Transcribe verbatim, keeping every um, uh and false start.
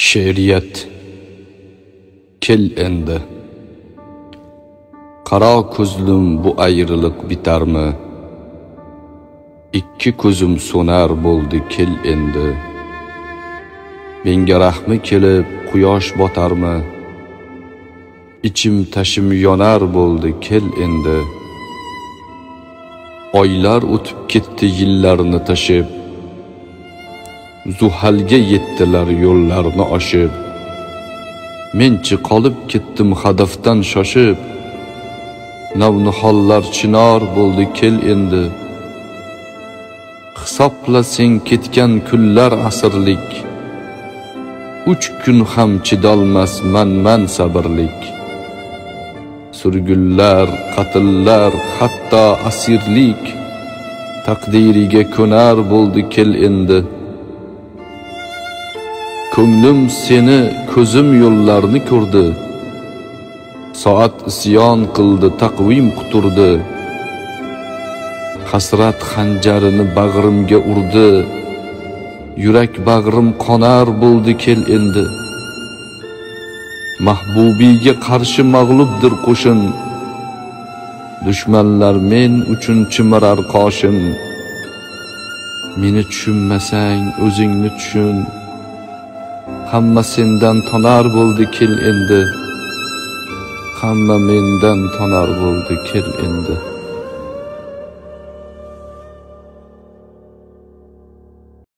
She'riyat kel endi. Qaro ko'zlum bu ayriliq bitarmi? Ikki ko'zim so'nar bo'ldi kel endi. Menga rahmi kelib quyosh botarmi? Ichim tashim yonar bo'ldi kel endi. Oylar o'tib ketdi yillarni tashib, Zuhalga yetdilar yo'llarni oshib. Menchi qolib ketdim hadafdan shoshib, Navnihollar chinor bo'ldi kel endi. Hisobla sen ketgan kunlar asrlik, Uch kun ham chidolmas man-man sabrlik. Surgullar, qatllar, hatto asirlik taqdiriga ko'nar bo'ldi kel endi. Ko'nglim seni, ko'zim yo'llarni ko'rdi. Soat isyon qildi, taqvim quturdi. Hasrat xanjarini bag'rimga urdi. Yurak bag'rim qonar bo'ldi kel endi. Mahbubiga qarshi mag'lubdir qo'shin. Dushmanlar men uchun chimirar qoshin. Meni tushunmasang o'zingni tushun. Hamma sendan tonar bo'ldi kel endi. Hamma mendan tonar bo'ldi kel endi.